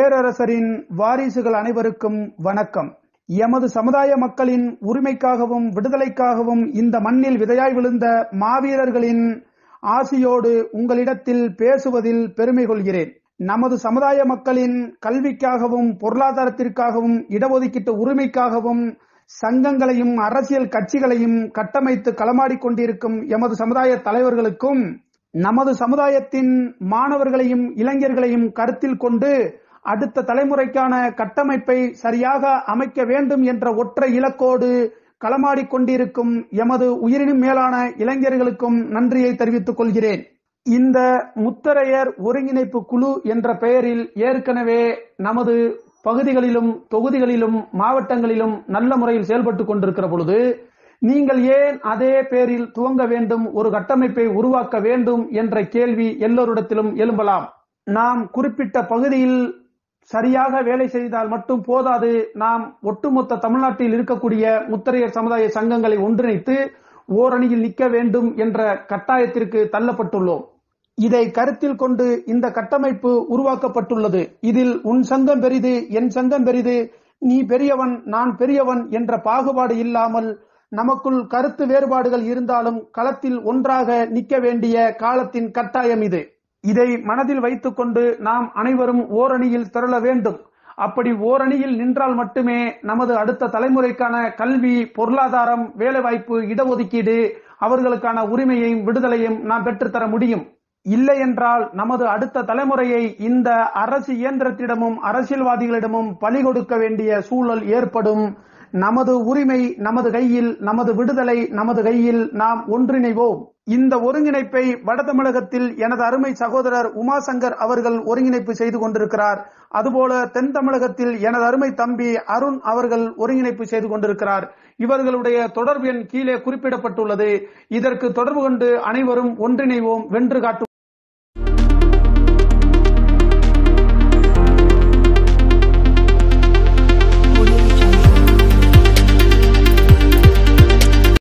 பேரரசரின் வாரிசுகள் அனைவருக்கும் வணக்கம். எமது சமுதாய மக்களின் உரிமைக்காகவும் விடுதலைக்காகவும் இந்த மண்ணில் விதையாய் விழுந்த மாவீரர்களின் ஆசியோடு உங்களிடத்தில் பேசுவதில் பெருமை கொள்கிறேன். நமது சமுதாய மக்களின் கல்விக்காகவும் பொருளாதாரத்திற்காகவும் இடஒதுக்கீட்டு உரிமைக்காகவும் சங்கங்களையும் அரசியல் கட்சிகளையும் கட்டமைத்து களமாடிக் கொண்டிருக்கும் எமது சமுதாய தலைவர்களுக்கும் நமது சமுதாயத்தின் மாணவர்களையும் இளைஞர்களையும் கருத்தில் கொண்டு அடுத்த தலைமுறைக்கான கட்டமைப்பை சரியாக அமைக்க வேண்டும் என்ற ஒற்றை இலக்கோடு களமாடிக் கொண்டிருக்கும் எமது உயிரினும் மேலான இளைஞர்களுக்கும் நன்றியை தெரிவித்துக் கொள்கிறேன். இந்த முத்தரையர் ஒருங்கிணைப்பு குழு என்ற பெயரில் ஏற்கனவே நமது பகுதிகளிலும் தொகுதிகளிலும் மாவட்டங்களிலும் நல்ல முறையில் செயல்பட்டுக் கொண்டிருக்கிற பொழுது நீங்கள் ஏன் அதே பேரில் துவங்க வேண்டும், ஒரு கட்டமைப்பை உருவாக்க வேண்டும் என்ற கேள்வி எல்லோரிடத்திலும் எழும்பலாம். நாம் குறிப்பிட்ட பகுதியில் சரியாக வேலை செய்தால் மட்டும் போதாது, நாம் ஒட்டுமொத்த தமிழ்நாட்டில் இருக்கக்கூடிய முத்தரையர் சமுதாய சங்கங்களை ஒன்றிணைத்து ஓரணியில் நிற்க வேண்டும் என்ற கட்டாயத்திற்கு தள்ளப்பட்டுள்ளோம். இதை கருத்தில் கொண்டு இந்த கட்டமைப்பு உருவாக்கப்பட்டுள்ளது. இதில் உன் சங்கம் பெரிது, என் சங்கம் பெரிது, நீ பெரியவன் நான் பெரியவன் என்ற பாகுபாடு இல்லாமல் நமக்குள் கருத்து வேறுபாடுகள் இருந்தாலும் களத்தில் ஒன்றாக நிற்க வேண்டிய காலத்தின் கட்டாயம் இது. இதை மனதில் வைத்துக் கொண்டு நாம் அனைவரும் ஓரணியில் திரள வேண்டும். அப்படி ஓரணியில் நின்றால் மட்டுமே நமது அடுத்த தலைமுறைக்கான கல்வி, பொருளாதாரம், வேலைவாய்ப்பு, இடஒதுக்கீடு, அவர்களுக்கான உரிமையையும் விடுதலையும் நாம் பெற்றுத்தர முடியும். இல்லை என்றால் நமது அடுத்த தலைமுறையை இந்த அரசு இயந்திரத்திடமும் அரசியல்வாதிகளிடமும் பலி கொடுக்க வேண்டிய சூழல் ஏற்படும். நமது உரிமை நமது கையில், நமது விடுதலை நமது கையில். நாம் ஒன்றிணைவோம். இந்த ஒருங்கிணைப்பை வட தமிழகத்தில் எனது அருமை சகோதரர் உமாசங்கர் அவர்கள் ஒருங்கிணைப்பு செய்து கொண்டிருக்கிறார். அதுபோல தென் தமிழகத்தில் எனது அருமை தம்பி அருண் அவர்கள் ஒருங்கிணைப்பு செய்து கொண்டிருக்கிறார். இவர்களுடைய தொடர்பு எண் கீழே குறிப்பிடப்பட்டுள்ளது. இதற்கு தொடர்பு கொண்டு அனைவரும் ஒன்றிணைவோம், வென்று காட்டுவோம்.